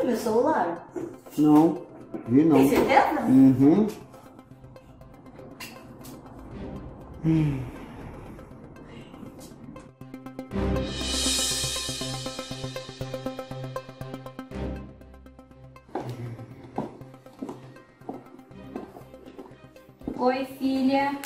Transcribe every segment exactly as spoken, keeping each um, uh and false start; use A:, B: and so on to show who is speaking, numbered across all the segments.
A: viu meu celular?
B: Não, vi não.
A: Tem certeza?
B: Uhum. Hum.
C: Oi, filha.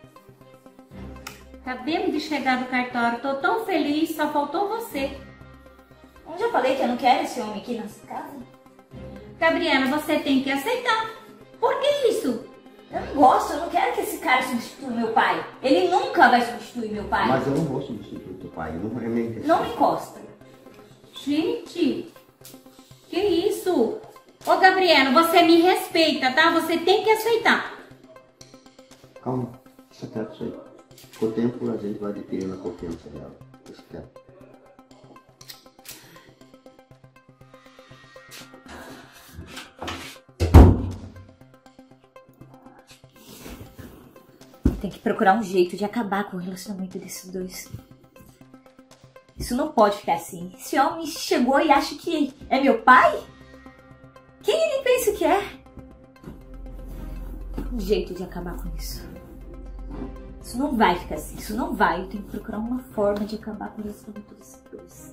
C: Acabemos de chegar do cartório. Tô tão feliz, só faltou você.
A: Eu já falei que eu não quero esse homem aqui nessa casa.
C: Gabriela, você tem que aceitar. Por que isso?
A: Eu não gosto, eu não quero que esse cara substitua meu pai. Ele nunca vai substituir meu pai.
B: Mas eu não vou substituir teu pai, não é minha intenção.
A: Não me encosta.
C: Gente, que isso? Ô, Gabriela, você me respeita, tá? Você tem que aceitar.
B: Calma, deixa quieto isso aí. Com o tempo a gente vai adquirindo a confiança dela. Deixa quieto.
A: Tem que procurar um jeito de acabar com o relacionamento desses dois. Isso não pode ficar assim. Esse homem chegou e acha que é meu pai? Quem ele pensa que é? Um jeito de acabar com isso. Isso não vai ficar assim. Isso não vai. Eu tenho que procurar uma forma de acabar com o relacionamento desses dois.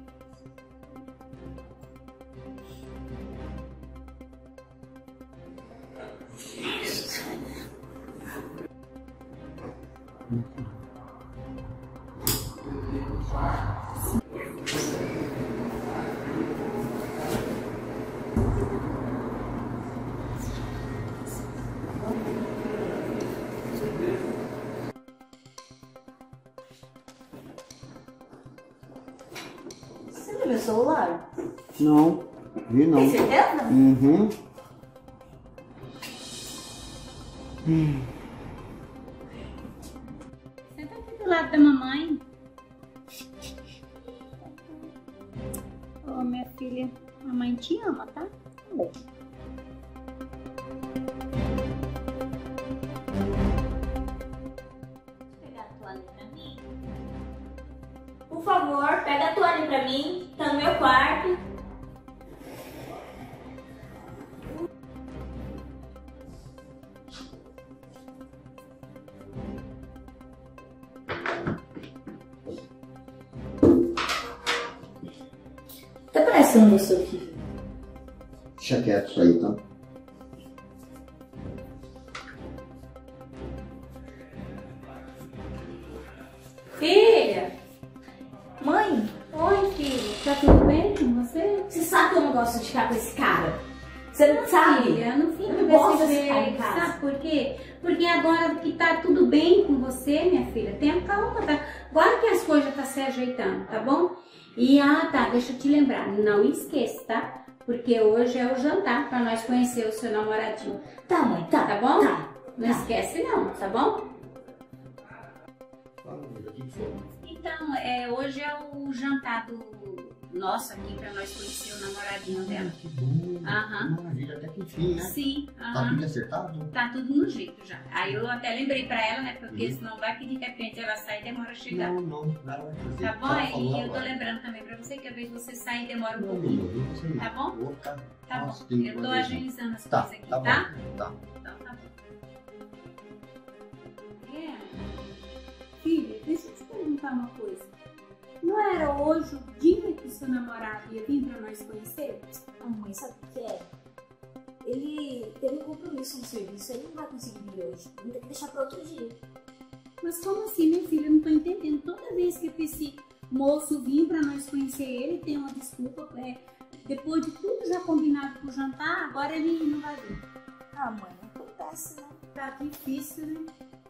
A: Você viu meu celular?
B: Não, vi não.
A: Tem certeza?
B: Uhum. Hum.
C: Senta aqui do lado da mamãe. Ô, minha filha, a mãe te ama, tá?
A: Também. Pegar a toalha pra mim. Por favor, pega a toalha pra mim. Tá no meu quarto. Tá parecendo o seu filho.
B: Deixa quieto isso aí, tá?
C: Filha!
A: Mãe,
C: Oi, filha. Tá tudo bem com você?
A: você sabe que eu não gosto de ficar com esse cara. Você não sabe?
C: Filha, não fica
A: Eu não gosto
C: desse
A: desse cara em
C: jeito.
A: casa.
C: Sabe por quê? Porque agora que tá tudo bem com você, minha filha, tenha calma, tá? Agora que as coisas tá se ajeitando, tá bom? E, ah, tá, deixa eu te lembrar, não esqueça, tá? Porque hoje é o jantar pra nós conhecer o seu namoradinho.
A: Tá, mãe, tá.
C: Tá bom?
A: Tá.
C: Não esquece não, tá bom?
B: Fala, amiga, o que foi?
C: Então, é, hoje é o jantar do nosso aqui pra nós conhecer o namoradinho dela.
B: Que bom.
C: Aham.
B: Maravilha, até que enfim, né?
C: Sim,
B: Tá
C: aham.
B: tudo acertado?
C: Tá tudo no jeito já. Aí eu até lembrei pra ela, né? Porque
B: Uhum.
C: senão vai que de repente ela sai e demora a chegar.
B: Não, não, nada vai fazer.
C: Tá bom?
B: Ela
C: E
B: falou
C: eu tô
B: agora.
C: lembrando também pra você que às vezes você sai e demora um
B: Não,
C: pouquinho.
B: não, não, não, não.
C: Tá bom?
B: Vou ficar-
C: Tá
B: Nossa,
C: bom.
B: tem
C: Eu tô
B: uma vez,
C: agilizando as
B: Tá,
C: coisas aqui,
B: tá
C: tá?
B: bom. Tá.
C: Então tá bom. É. Filha, deixa eu te perguntar uma coisa. Não era hoje o dia que o seu namorado ia vir pra nós conhecer?
A: Ah, mãe, sabe o que é? Ele teve um compromisso no serviço, ele não vai conseguir vir hoje. Vou ter que deixar para outro dia.
C: Mas como assim, minha filha? Eu não tô entendendo. Toda vez que esse moço vir pra nós conhecer ele, tem uma desculpa. É, depois de tudo já combinado pro jantar, agora ele não vai vir.
A: Ah, mãe, não acontece, né?
C: Tá difícil, né?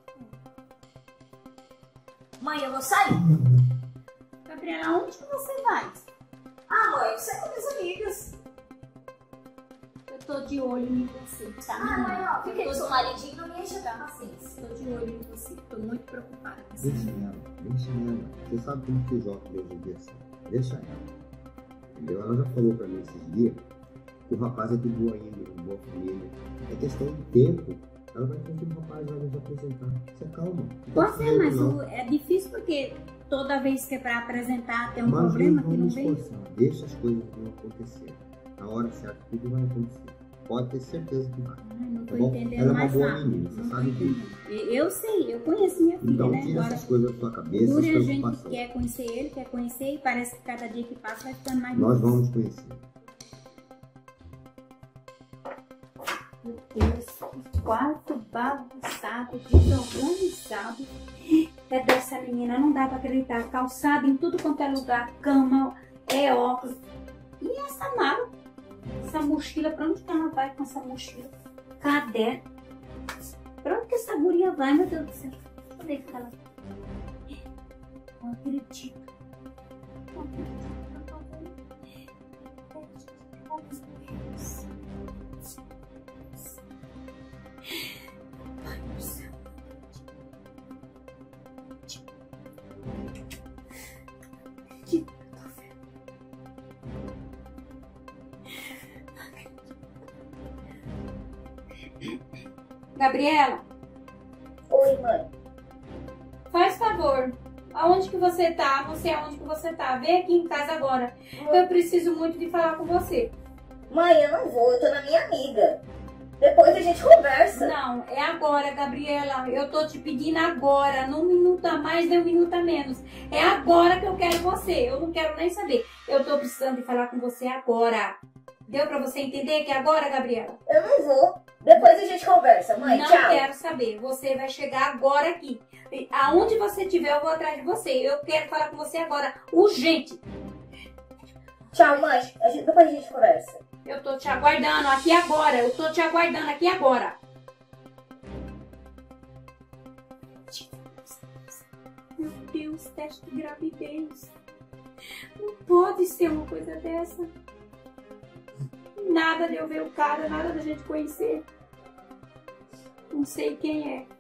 A: Mãe, eu vou sair.
C: Gabriela, onde que você vai?
A: Ah, mãe, eu saio com minhas amigas.
C: Eu tô de olho em você, tá?
A: Ah, mãe, ó, fica aí
C: Eu
A: com
C: tô
A: seu maridinho, não me enche a paciência.
C: Tô de olho em você. Tô muito preocupada com você.
B: Deixa ela, deixa ela. Você sabe como que os jovens hoje em dia são. Deixa ela. Entendeu? Ela já falou pra mim esses dias que o rapaz é de boa índole, de boa família. É questão de tempo. Ela vai ter um rapaz vai nos apresentar. Você calma. Não tem
C: Pois é,
B: medo,
C: mas
B: não.
C: o- é difícil porque toda vez que é pra apresentar tem um
B: Mas
C: problema
B: não
C: que não
B: vamos
C: vem.
B: esforçar. Deixa as coisas não acontecer. Na hora certa, tudo vai acontecer. Pode ter certeza que vai.
C: Ai, não tô
B: Tá bom?
C: entendendo
B: Ela é uma
C: mais
B: boa
C: nada.
B: menina, você
C: Não tô
B: sabe disso.
C: entendendo. Eu sei, eu conheço minha filha,
B: Então
C: né?
B: tira
C: Agora,
B: essas coisas da sua cabeça, essas
C: dura a gente
B: preocupações.
C: quer conhecer ele, quer conhecer, e parece que cada dia que passa vai ficando mais
B: Nós
C: difícil.
B: vamos conhecer.
C: Meu Deus, que quarto bagunçado, desorganizado. É dessa menina, não dá pra acreditar. Calçado em tudo quanto é lugar, cama, é óculos. E essa mala? Essa mochila, pra onde que ela vai com essa mochila? Caderno. Pra onde que essa guria vai, meu Deus do céu? Cadê que ela... Não acredito. Não acredito. Ai, meu céu. Que tô vendo. Gabriela,
A: Oi, mãe.
C: faz favor. Aonde que você tá? Você aonde que você tá? Vem aqui em casa agora. Eu preciso muito de falar com você.
A: Mãe, eu não vou, eu tô na minha amiga. Depois a gente conversa.
C: Não, é agora, Gabriela. Eu tô te pedindo agora. Não um minuto a mais, nem um minuto a menos. É agora que eu quero você. Eu não quero nem saber. Eu tô precisando de falar com você agora. Deu pra você entender que é agora, Gabriela?
A: Eu não vou. Depois a gente conversa, mãe.
C: Não
A: Tchau.
C: quero saber. Você vai chegar agora aqui. E aonde você estiver, eu vou atrás de você. Eu quero falar com você agora. Urgente.
A: Tchau, mãe. A gente- Depois a gente conversa.
C: Eu tô te aguardando aqui agora. Eu tô te aguardando aqui agora. Meu Deus, teste de gravidez. Não pode ser uma coisa dessa. Nada de eu ver o cara, nada da gente conhecer. Não sei quem é.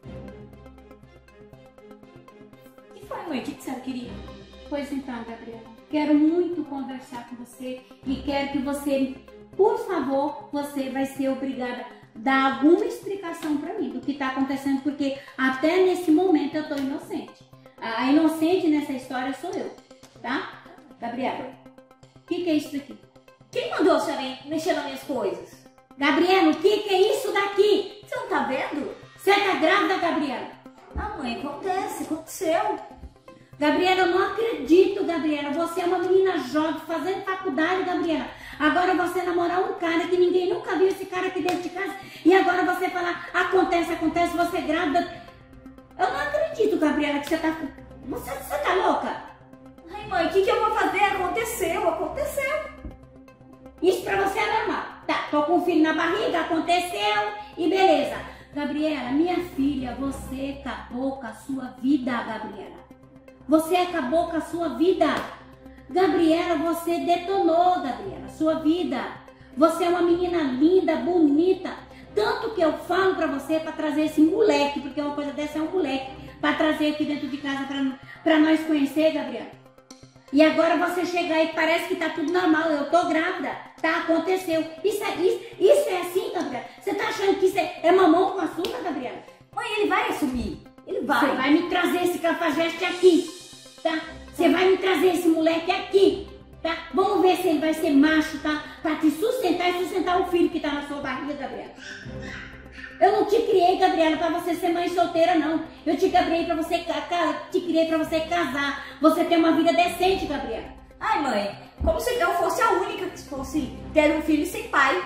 A: O que foi, mãe? O que que você queria?
C: Pois então, Gabriela, quero muito conversar com você e quero que você, por favor, você vai ser obrigada a dar alguma explicação para mim do que está acontecendo, porque até nesse momento eu tô inocente. A inocente nessa história sou eu, tá? Gabriela, o que, que é isso daqui?
A: Quem mandou a senhora mexer nas minhas coisas?
C: Gabriela, o que, que é isso daqui?
A: Você não tá vendo?
C: Você tá grávida, Gabriela?
A: Ah, mãe, acontece. Aconteceu.
C: Gabriela, eu não acredito, Gabriela. Você é uma menina jovem, fazendo faculdade, Gabriela. Agora você namorar um cara que ninguém nunca viu esse cara aqui dentro de casa. E agora você falar, acontece, acontece, você é grávida. Eu não acredito, Gabriela, que você tá... Você, você tá louca?
A: Ai, mãe, o que que eu vou fazer? Aconteceu, aconteceu.
C: Isso pra você é normal. Tá, tô com um filho na barriga, aconteceu e beleza. Gabriela, minha filha, você acabou com a sua vida, Gabriela. Você acabou com a sua vida. Gabriela, você detonou, Gabriela, sua vida. Você é uma menina linda, bonita. Tanto que eu falo pra você pra trazer esse moleque, porque uma coisa dessa é um moleque, pra trazer aqui dentro de casa pra, pra nós conhecer, Gabriela. E agora você chega aí, parece que tá tudo normal, eu tô grávida, tá? Aconteceu. Isso é, isso, isso é assim, Gabriela? Você tá achando que isso é, é mamão com açúcar, Gabriela?
A: Mãe, ele vai assumir. Ele vai.
C: Você vai me trazer esse cafajeste aqui, tá? Você vai me trazer esse moleque aqui, tá? Vamos ver se ele vai ser macho, tá? Pra te sustentar e sustentar o filho que tá na sua barriga, Gabriela. Eu não te criei, Gabriela, pra você ser mãe solteira, não. Eu te criei pra você, te criei pra você casar, você ter uma vida decente, Gabriela.
A: Ai, mãe, como se eu fosse a única que fosse ter um filho sem pai.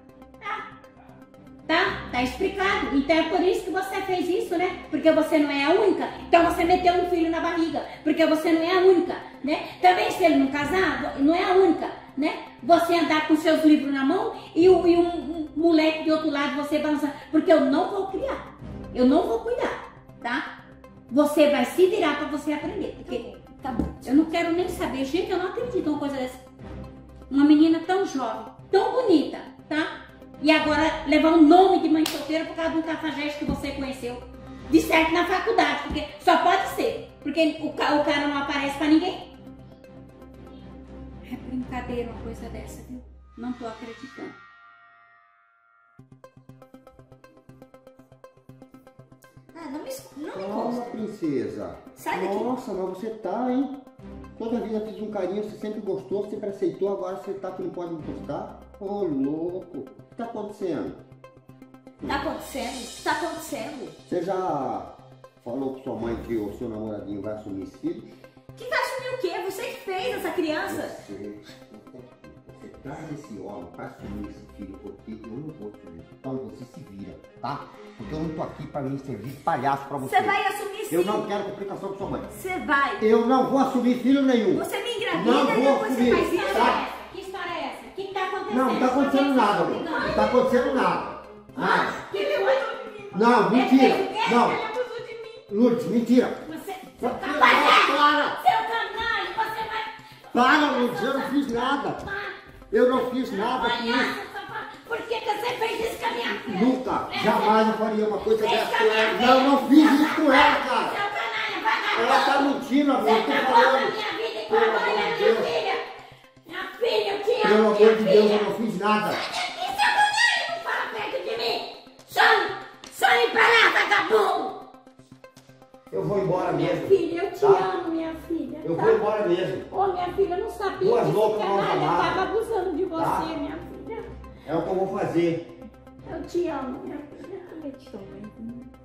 C: Tá? Tá explicado. Então é por isso que você fez isso, né? Porque você não é a única. Então você meteu um filho na barriga. Porque você não é a única, né? Também se ele não casar, não é a única, né? Você andar com seus livros na mão e, o, e um, um moleque de outro lado você balançar. Porque eu não vou criar. Eu não vou cuidar, tá? Você vai se virar pra você aprender. Porque
A: Tá bom.
C: eu não quero nem saber. Gente, eu não acredito numa coisa dessa. Uma menina tão jovem, tão bonita, tá? E agora levar o nome de mãe solteira por causa de um cafajeste que você conheceu. De certo na faculdade, porque só pode ser. Porque o, ca o cara não aparece pra ninguém. É brincadeira uma coisa dessa, viu? Não tô acreditando.
A: Ah, não me, não me
B: Calma,
A: encosta.
B: princesa.
A: Sai daqui.
B: Nossa, mas você tá, hein? Toda a vida eu fiz um carinho, você sempre gostou, sempre aceitou, agora você tá que não pode me gostar? Ô, louco, o que tá acontecendo?
A: Tá acontecendo? O que tá acontecendo?
B: Você já falou com sua mãe que o seu namoradinho vai assumir esse filho?
A: Que vai assumir o quê? Você que fez essa criança?
B: Você, você traz esse homem para assumir esse filho, porque eu não vou assumir. Então você se vira, tá? Porque eu não tô aqui para me servir de palhaço para você.
A: Você vai assumir sim.
B: Eu não quero complicação com sua mãe.
A: Você vai.
B: Eu não vou assumir filho nenhum.
A: Você me engravida
B: não
A: e
B: vou
A: depois
B: assumir,
A: você faz isso?
B: tá?
C: Que história é essa? O que que tá acontecendo?
B: Não, não tá acontecendo nada, amor. Não tá acontecendo nada. Ah. Não, mentira. Não. Lourdes, mentira.
C: Você...
B: Para!
C: Para! Seu canalha, você vai...
B: Para, Lourdes, eu não fiz nada. Eu não fiz nada com isso.
C: Palhaço, safado. Por que que você fez isso com a minha filha?
B: Nunca, jamais eu faria uma coisa
C: Fez
B: dessa
C: com
B: com
C: a minha
B: ela.
C: filha.
B: Não, eu não fiz isso com ela,
C: Seu
B: cara.
C: canalha, vagabundo.
B: Ela tá mentindo, amor.
C: Você
B: Eu tô
C: acabou com a
B: falando.
C: minha vida e com a
B: Pelo
C: mãe da
B: amor
C: minha
B: de Deus.
C: filha. Minha filha, eu te amo,
B: Pelo amor
C: minha
B: de Deus,
C: filha.
B: eu não fiz nada.
C: E seu canalha, não fala perto de mim. Some, some pra lá, vagabundo.
B: Eu vou embora mesmo.
C: Filha, eu te
B: Tá?
C: amo, minha filha.
B: Eu
C: tá?
B: vou embora mesmo.
C: Ô, minha filha, eu não sabia
B: Duas
C: que esse
B: loucas não
C: canalha
B: amavam.
C: estava abusando de você,
B: Tá?
C: minha filha.
B: É o que eu vou fazer.
C: Eu te amo, minha filha. Eu te amo.